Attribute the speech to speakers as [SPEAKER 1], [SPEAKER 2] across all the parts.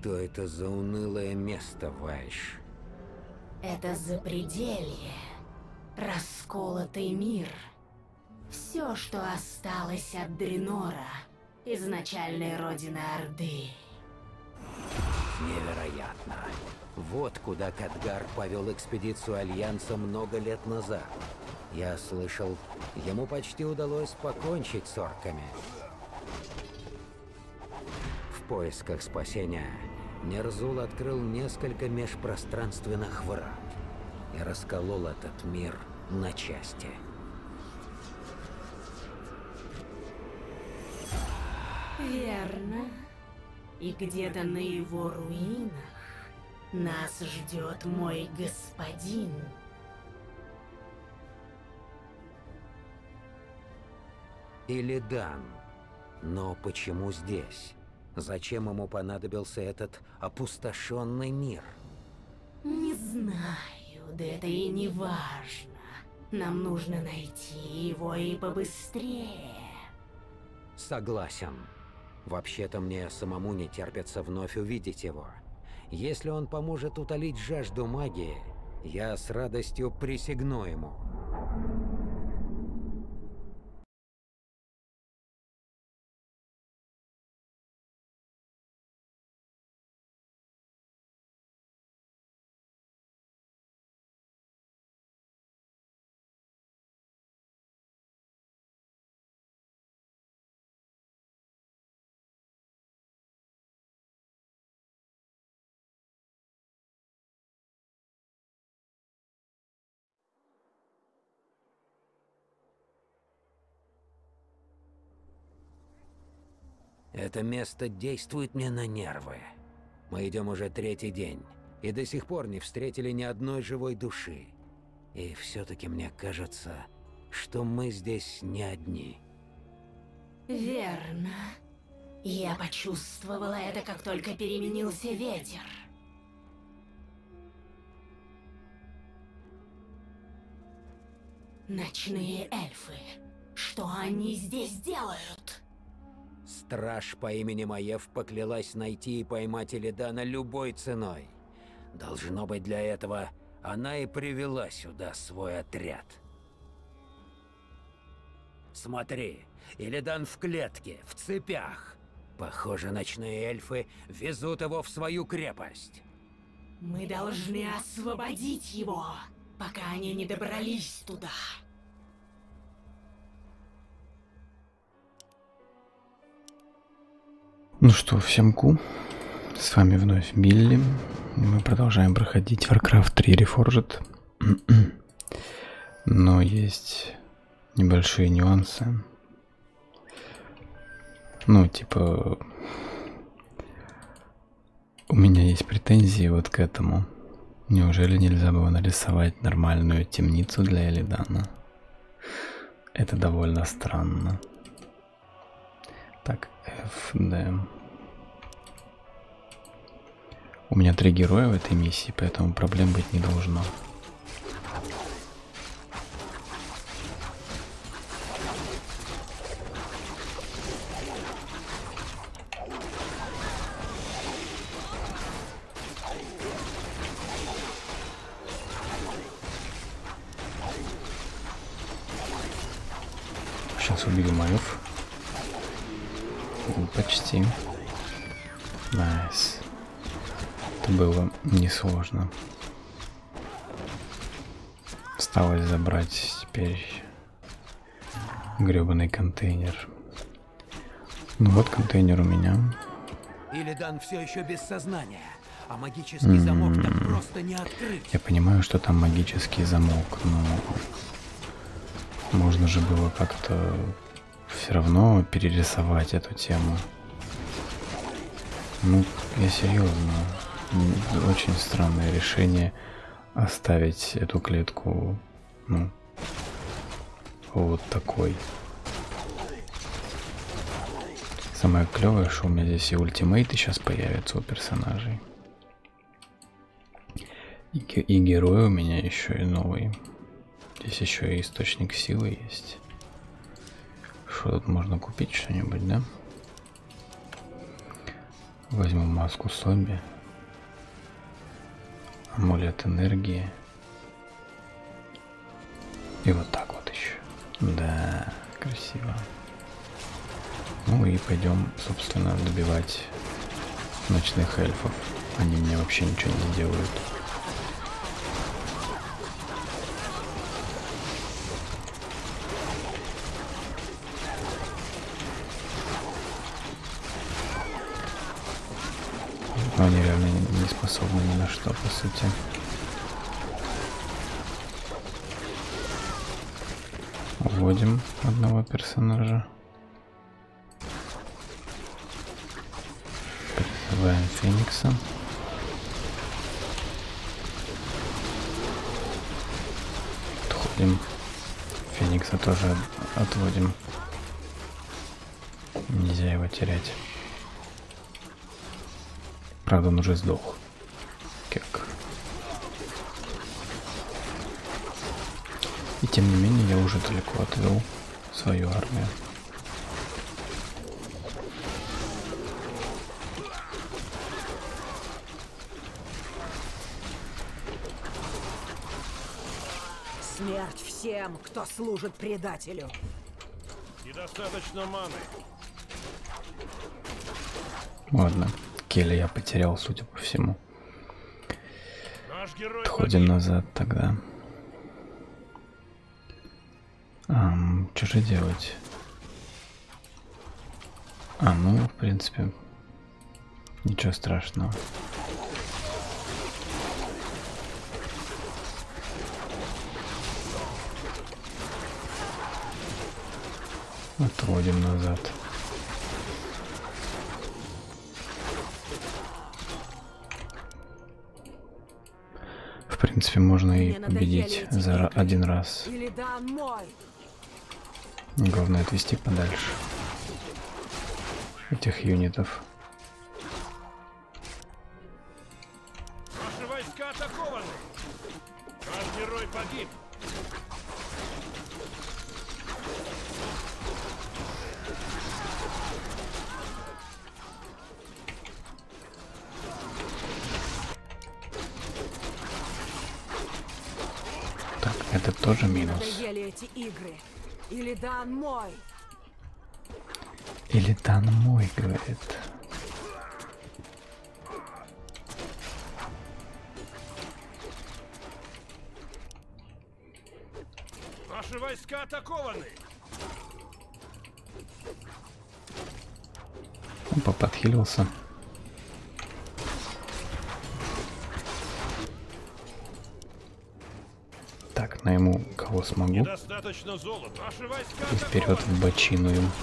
[SPEAKER 1] Что это за унылое место, Вайш?
[SPEAKER 2] Это запределье. Расколотый мир. Все, что осталось от Дренора, изначальной родины Орды.
[SPEAKER 1] Невероятно. Вот куда Кадгар повел экспедицию Альянса много лет назад. Я слышал, ему почти удалось покончить с орками. В поисках спасения Нерзул открыл несколько межпространственных врат и расколол этот мир на части.
[SPEAKER 2] Верно. И где-то на его руинах нас ждет мой господин.
[SPEAKER 1] Илидан. Но почему здесь? Зачем ему понадобился этот опустошенный мир?
[SPEAKER 2] Не знаю, да это и не важно. Нам нужно найти его и побыстрее.
[SPEAKER 1] Согласен. Вообще-то мне самому не терпится вновь увидеть его. Если он поможет утолить жажду магии, я с радостью присягну ему. Это место действует мне на нервы. Мы идем уже третий день, и до сих пор не встретили ни одной живой души. И все-таки мне кажется, что мы здесь не одни.
[SPEAKER 2] Верно. Я почувствовала это, как только переменился ветер. Ночные эльфы. Что они здесь делают?
[SPEAKER 1] Страж по имени Маев поклялась найти и поймать Илидана любой ценой. Должно быть, для этого она и привела сюда свой отряд. Смотри, Илидан в клетке, в цепях. Похоже, ночные эльфы везут его в свою крепость.
[SPEAKER 2] Мы должны освободить его, пока они не добрались туда.
[SPEAKER 3] Ну что, всем ку. С вами вновь Билли. Мы продолжаем проходить Warcraft 3 Reforged. Но есть небольшие нюансы. Ну, типа... У меня есть претензии вот к этому. Неужели нельзя было нарисовать нормальную темницу для Илидана? Это довольно странно. Так, FD. У меня 3 героя в этой миссии, поэтому проблем быть не должно. Сейчас убью Маев. Почти. Найс. Это было несложно. Осталось забрать теперь гребаный контейнер. Ну вот контейнер у меня.
[SPEAKER 1] Илидан все еще без сознания, а магический замок так просто не открыть.
[SPEAKER 3] Я понимаю, что там магический замок, но можно же было как-то все равно перерисовать эту тему. Ну, я серьезно. Очень странное решение оставить эту клетку, ну, вот такой. Самое клевое, что у меня здесь и ультимейты сейчас появятся у персонажей. И герой у меня еще и новый. Здесь еще и источник силы есть. Что тут можно купить что-нибудь, да? Возьму маску зомби. Амулет энергии. И вот так вот еще. Да, красиво. Ну и пойдем, собственно, добивать ночных эльфов. Они мне вообще ничего не сделают. Но они реально не способны ни на что, по сути. Вводим одного персонажа. Призываем Феникса. Отходим. Феникса тоже отводим. Нельзя его терять. Правда, он уже сдох. Как? И тем не менее, я уже далеко отвел свою армию.
[SPEAKER 4] Смерть всем, кто служит предателю.
[SPEAKER 5] Недостаточно маны.
[SPEAKER 3] Ладно, Келли я потерял, судя по всему.
[SPEAKER 5] Наш герой
[SPEAKER 3] Отходим назад тогда. Что же делать? Ну, в принципе, ничего страшного. Отводим назад. В принципе, можно и победить за один раз. Главное отвести подальше этих юнитов.
[SPEAKER 5] Наши войска атакованы. Наш герой погиб.
[SPEAKER 3] Так, это тоже минус.
[SPEAKER 4] Надоели эти игры. Илидан мой.
[SPEAKER 3] Илидан мой, говорит.
[SPEAKER 5] Наши войска атакованы.
[SPEAKER 3] Он поподхилился. Так, найму кого смогу.
[SPEAKER 5] Недостаточно золота. Наши войска
[SPEAKER 3] И вперед в бочину им.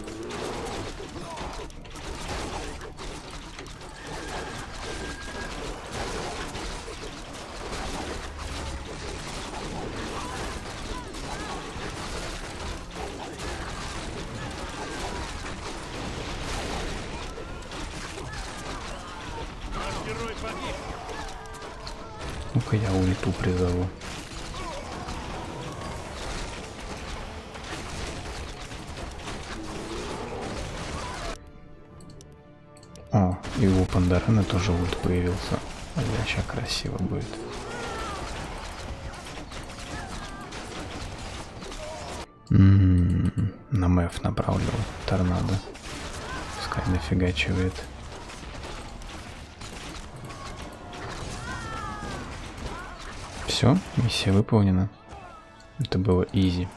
[SPEAKER 5] Наш герой погиб.
[SPEAKER 3] Ну-ка я ульту призову. О, и у Пандарена тоже ульт появился. Сейчас красиво будет. На МФ направлю торнадо. Пускай нафигачивает. Все, миссия выполнена. Это было изи.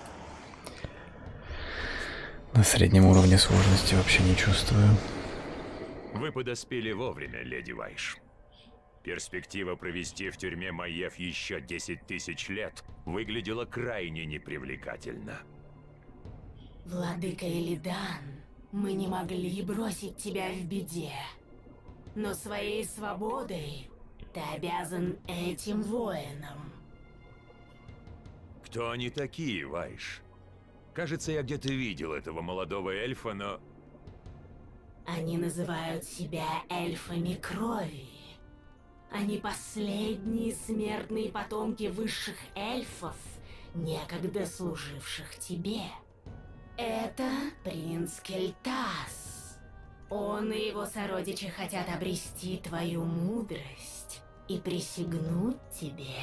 [SPEAKER 3] На среднем уровне сложности вообще не чувствую.
[SPEAKER 6] Вы подоспели вовремя, леди Вайш. Перспектива провести в тюрьме Маев еще 10 тысяч лет выглядела крайне непривлекательно.
[SPEAKER 2] Владыка Илидан, мы не могли бросить тебя в беде. Но своей свободой ты обязан этим воинам.
[SPEAKER 6] Кто они такие, Вайш? Кажется, я где-то видел этого молодого эльфа, но...
[SPEAKER 2] Они называют себя эльфами крови. Они последние смертные потомки высших эльфов, некогда служивших тебе. Это принц Кельтас. Он и его сородичи хотят обрести твою мудрость и присягнуть тебе.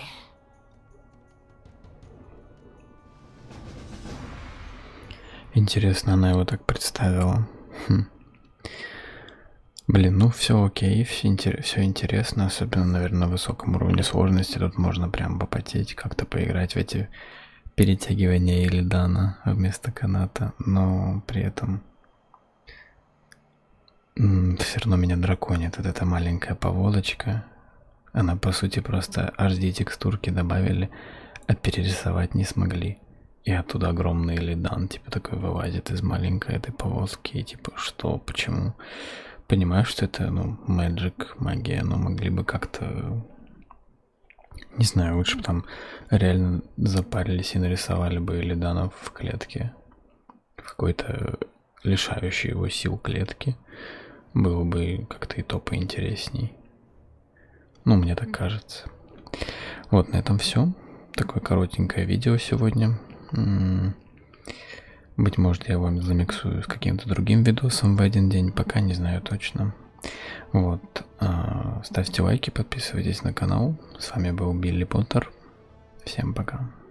[SPEAKER 3] Интересно, она его так представила. Блин, ну все окей, все интересно, особенно, наверное, на высоком уровне сложности. Тут можно прям попотеть, как-то поиграть в эти перетягивания Илидана вместо каната, но при этом все равно меня драконит вот эта маленькая поводочка. Она, по сути, просто HD текстурки добавили, а перерисовать не смогли. И оттуда огромный Илидан, типа, такой вылазит из маленькой этой повозки, и типа, что, почему? Понимаю, что это, ну, магия, но могли бы как-то, не знаю, лучше бы там реально запарились и нарисовали бы Илиданов в клетке, в какой-то лишающей его сил клетки. Было бы как-то и то поинтересней. Ну, мне так кажется. Вот, на этом все. Такое коротенькое видео сегодня. Быть может, я вам замиксую с каким-то другим видосом в один день, пока не знаю точно. Вот. Ставьте лайки, подписывайтесь на канал. С вами был Билли Поттер. Всем пока.